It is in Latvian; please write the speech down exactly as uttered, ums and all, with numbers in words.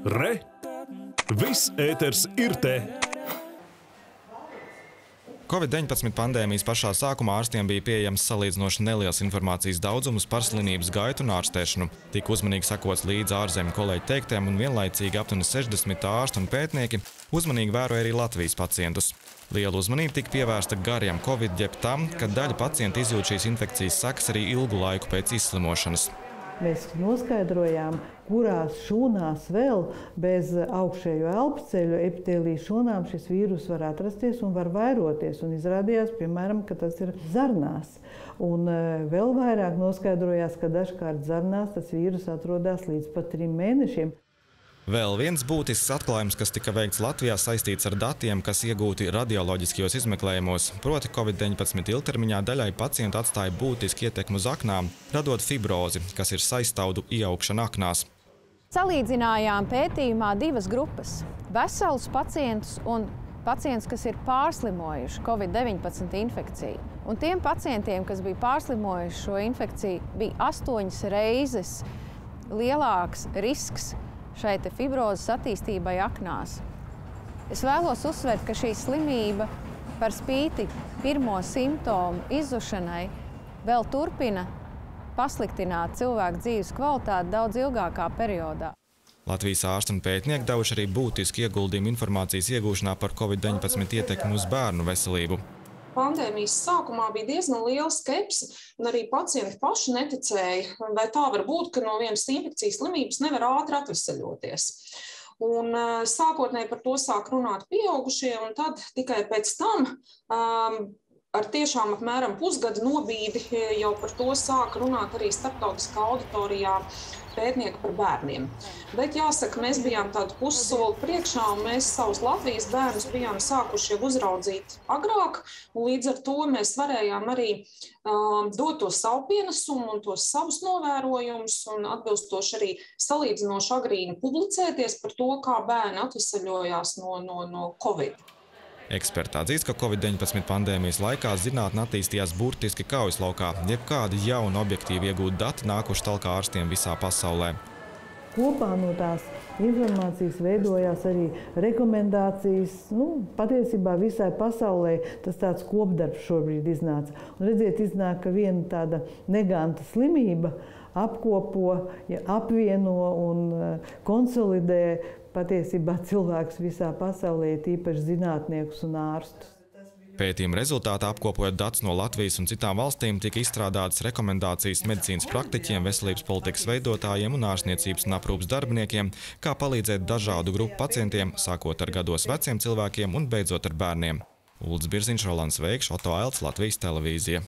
Re! Viss ēters ir te! Covid deviņpadsmit pandēmijas pašā sākumā ārstiem bija pieejams salīdzinoši neliels informācijas daudzums par slimības gaitu un ārstēšanu. Tik uzmanīgi sekots līdz ārzemju kolēģu teiktiem un vienlaicīgi aptuveni sešdesmit ārsti un pētnieki uzmanīgi vēroja arī Latvijas pacientus. Liela uzmanība tika pievērsta gariem Covid, jeb tam, ka daļa pacientu izjūt šīs infekcijas sekas arī ilgu laiku pēc izslimošanas. Mēs noskaidrojām, kurās šūnās vēl bez augšējo elpceļu epitēlija šūnām šis vīrus var atrasties un var vairoties. Un izrādījās, piemēram, ka tas ir zarnās. Un vēl vairāk noskaidrojās, ka dažkārt zarnās tas vīrus atrodas līdz pat trim mēnešiem. Vēl viens būtisks atklājums, kas tika veikts Latvijā, saistīts ar datiem, kas iegūti radioloģiskajos izmeklējumos. Proti Covid deviņpadsmit ilgtermiņā daļai pacientu atstāja būtiski ietekmi uz aknām, radot fibrozi, kas ir saistaudu ieaugšana aknās. Salīdzinājām pētījumā divas grupas – veselus pacientus un pacientus, kas ir pārslimojuši Covid deviņpadsmit infekciju. Un tiem pacientiem, kas bija pārslimojuši šo infekciju, bija astoņas reizes lielāks risks šai te fibrozes attīstībai aknās. Es vēlos uzsvērt, ka šī slimība par spīti pirmo simptomu izzušanai vēl turpina pasliktināt cilvēku dzīves kvalitāti daudz ilgākā periodā. Latvijas ārsti un pētnieki devuši arī būtiski ieguldījumu informācijas iegūšanā par Covid deviņpadsmit ietekmi uz bērnu veselību. Pandēmijas sākumā bija diezgan liela skepse, un arī pacienti paši neticēja, vai tā var būt, ka no vienas infekcijas slimības nevar ātri atveseļoties. Un sākotnēji par to sāk runāt pieaugušie, un tad tikai pēc tam um, ar tiešām apmēram pusgada nobīdi jau par to sāk runāt arī starptautiskā auditorijā pētnieki par bērniem. Bet jāsaka, mēs bijām tādu pussoli priekšā, un mēs savus Latvijas bērnus bijām sākuši jau uzraudzīt agrāk, un līdz ar to mēs varējām arī um, dot to savu pienesumu un tos savus novērojumus, un atbilstoši arī salīdzinoši agrīni publicēties par to, kā bērni atvesaļojās no, no, no Covid. Eksperti atzīst, ka Covid deviņpadsmit pandēmijas laikā zinātne attīstījās burtiski kaujaslaukā, jebkādi jauni objektīvi iegūti dati nākuši talkā ārstiem visā pasaulē. Kopā no tās informācijas veidojās arī rekomendācijas, nu, patiesībā visai pasaulē tas tāds kopdarbs šobrīd iznāca. Un redziet, iznāk, ka viena tāda neganta slimība apkopo, ja apvieno un konsolidē patiesībā cilvēks visā pasaulē, tīpaši zinātniekus un ārstus. Pētījuma rezultātā, apkopojot datus no Latvijas un citām valstīm, tika izstrādātas rekomendācijas medicīnas praktiķiem, veselības politikas veidotājiem un ārstniecības un aprūpes darbiniekiem, kā palīdzēt dažādu grupu pacientiem, sākot ar gados veciem cilvēkiem un beidzot ar bērniem. Uldis Birziņš, Rolands Veikšs, Oto Ailts, Latvijas televīzija.